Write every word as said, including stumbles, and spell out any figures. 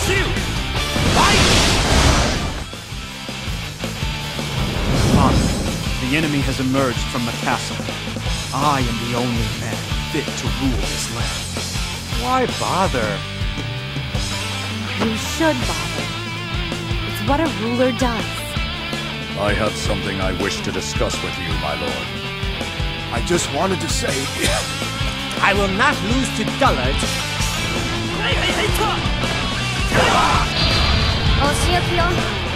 Father, the enemy has emerged from the castle. I am the only man fit to rule this land. Why bother? You should bother. It's what a ruler does. I have something I wish to discuss with you, my lord. I just wanted to say... I will not lose to dullards. お仕置きよ。